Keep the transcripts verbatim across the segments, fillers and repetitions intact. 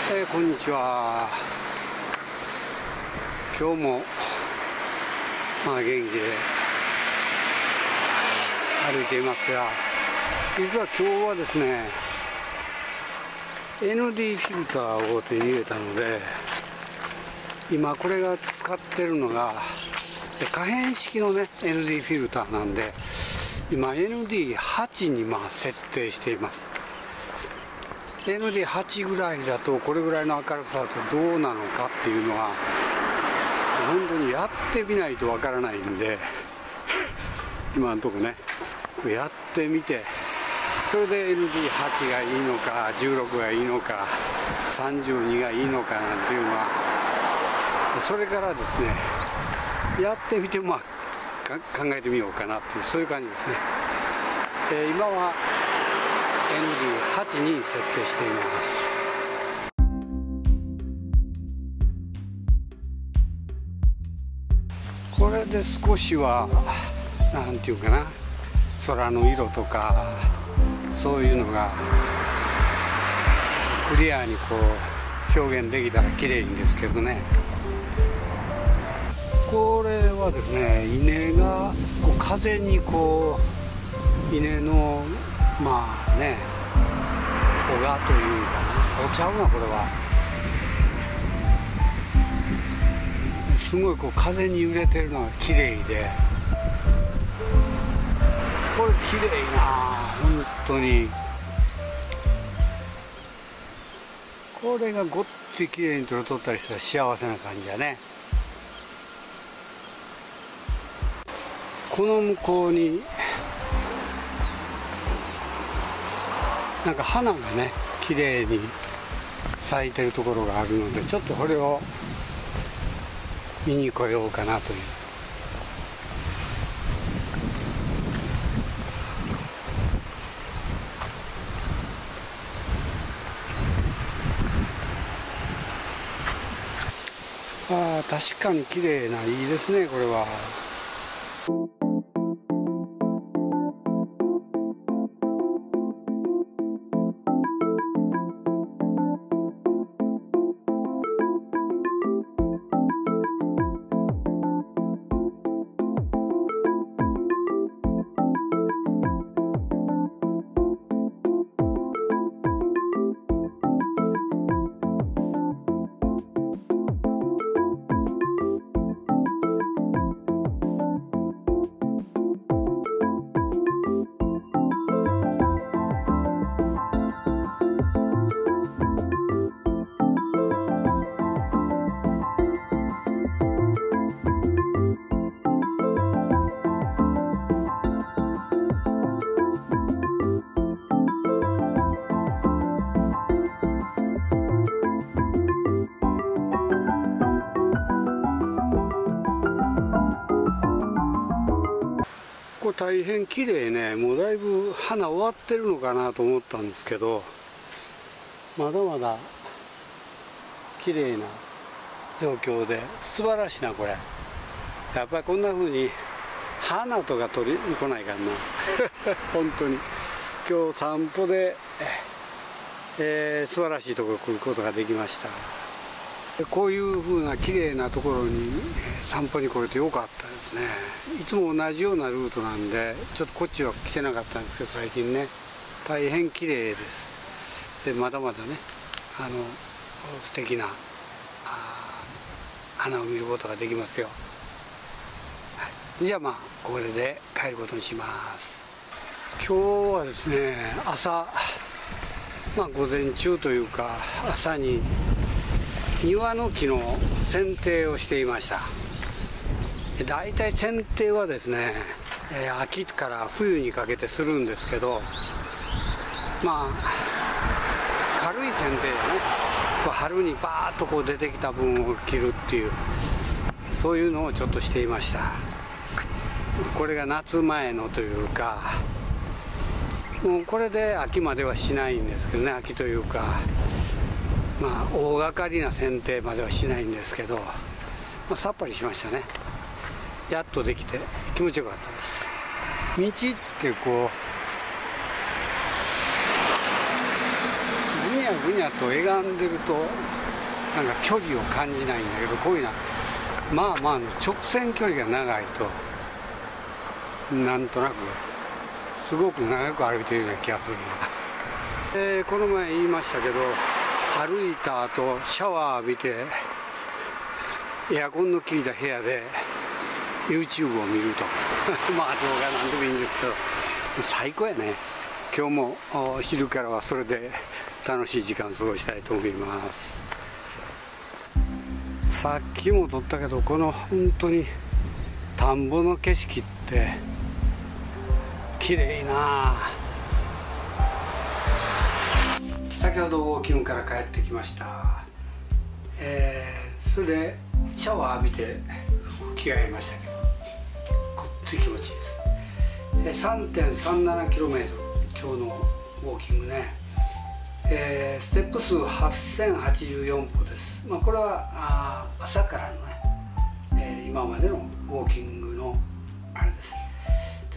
えー、こんにちは。今日もまあ元気で歩いていますが、実は今日はですね エヌディー フィルターを手に入れたので、今これが使ってるのが可変式のね エヌディー フィルターなんで、今 エヌディーはち にまあ設定しています。エヌディーはち ぐらいだとこれぐらいの明るさだとどうなのかっていうのは本当にやってみないとわからないんで今のとこねやってみて、それで エヌディーはち がいいのかじゅうろくがいいのかさんじゅうにがいいのかなんていうのは、それからですねやってみてまあ考えてみようかなっていう、そういう感じですね。えー、今は エヌディーはち に設定しています。これで少しはなんていうかな、空の色とかそういうのがクリアにこう表現できたら綺麗いんですけどね。これはですね、稲がこう風にこう稲のまあね穂がというかな、穂ちゃうなこれはすごいこう風に揺れてるのが綺麗で、これ綺麗な本当に、これがごっつい綺麗に撮れとったりしたら幸せな感じだね。この向こうになんか花がね綺麗に咲いてるところがあるので、ちょっとこれを見に来ようかなという。ああ、確かに綺麗な、いいですねこれは。これ大変綺麗ね。もうだいぶ花終わってるのかなと思ったんですけど、まだまだ綺麗な状況で素晴らしいなこれ。やっぱりこんな風に花とか取りに来ないかな本当に今日散歩で、えー、素晴らしいところ来ることができました。こういう風な綺麗なところに散歩に来れてよかったですね。いつも同じようなルートなんでちょっとこっちは来てなかったんですけど、最近ね大変綺麗です。でまだまだねあの素敵な花を見ることができますよ。はい、じゃあまあこれで帰ることにします。今日はですね朝、まあ午前中というか朝に庭の木の剪定をしていました。だいたい剪定はですね、えー、秋から冬にかけてするんですけど、まあ軽い剪定でね、春にバーッとこう出てきた分を切るっていう、そういうのをちょっとしていました。これが夏前のというか、もうこれで秋まではしないんですけどね、秋というかまあ大掛かりな剪定まではしないんですけど、まあ、さっぱりしましたね。やっとできて気持ちよかったです。道ってこうぐにゃぐぐにゃと歪んでるとなんか距離を感じないんだけど、こういうのはまあまあ直線距離が長いとなんとなくすごく長く歩いてるような気がするな。えー、この前言いましたけど、歩いた後シャワー浴びてエアコンの効いた部屋で YouTube を見るとまあ動画なんでもいいんですけど、最高やね。今日も昼からはそれで楽しい時間を過ごしたいと思います。さっきも撮ったけど、この本当に田んぼの景色って綺麗な。先ほどウォーキングから帰ってきました。えー、それでシャワー浴びて着替えましたけど、こっち気持ちいいです。 さんてんさんななキロメートル 今日のウォーキングね。えー、ステップ数はっせんはちじゅうよん歩です。まあ、これはあ朝からのね、えー、今までのウォーキングのあれです。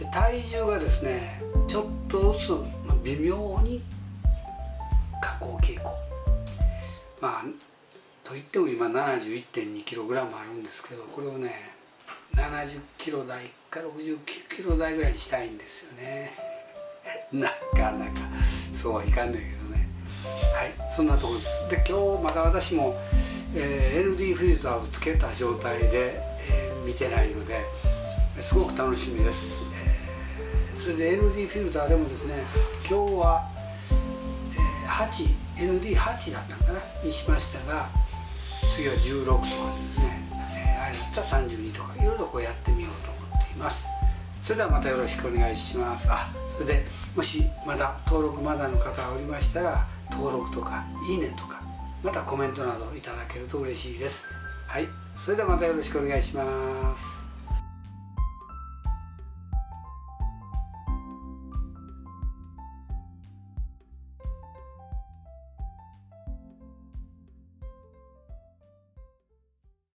で体重がですねちょっとずつ、まあ、微妙に下降傾向。まあといっても今 ななじゅういってんにキログラム あるんですけど、これをねななじゅっキロ台かろくじゅっキロ台ぐらいにしたいんですよね。なかなかそうはいかんのやけどね。はい、そんなところです。で今日まだ私も、えー、エヌディー フィルターをつけた状態で、えー、見てないのですごく楽しみです。えー、それで エヌディー フィルターでもですね、今日は、えー、はち エヌディーはち だったかなにしましたが、次はじゅうろくとかですね、えー、あれだったらさんじゅうにとかいろいろこうやってみようと思っています。それではまたよろしくお願いします。あ、それでもしまだ登録まだの方がおりましたら、登録とかいいねとかまたコメントなどいただけると嬉しいです。はい、それではまたよろしくお願いします。